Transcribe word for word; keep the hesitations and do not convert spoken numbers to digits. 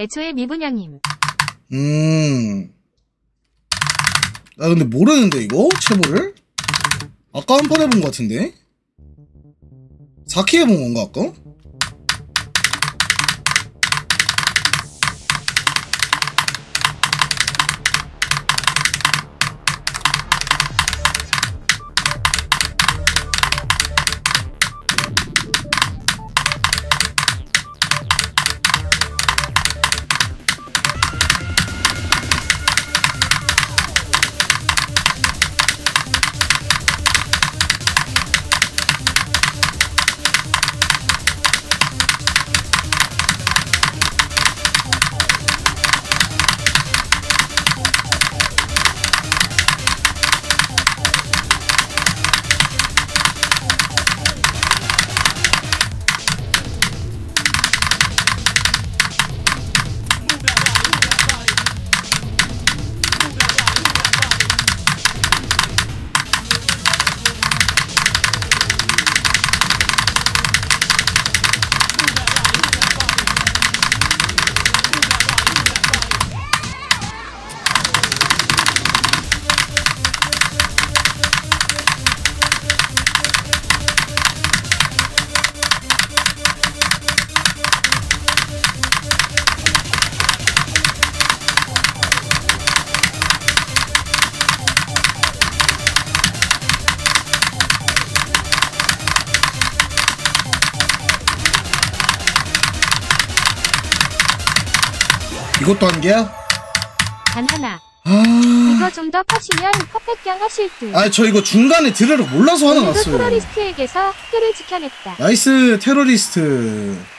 애초에 미분양임. 음. 나 근데 모르는데 이거? 체보를? 아까 한 번 해본 것 같은데? 사 키 해본 건가 아까? 이것도 한 개야? 단 하나. 아... 이거 좀 더 퍼시면 퍼펙경 하실 듯. 아, 저 이거 중간에 드르륵 몰라서 하나 오늘도 났어요. 테러리스트에게서 학교를 지켜냈다. 나이스 테러리스트.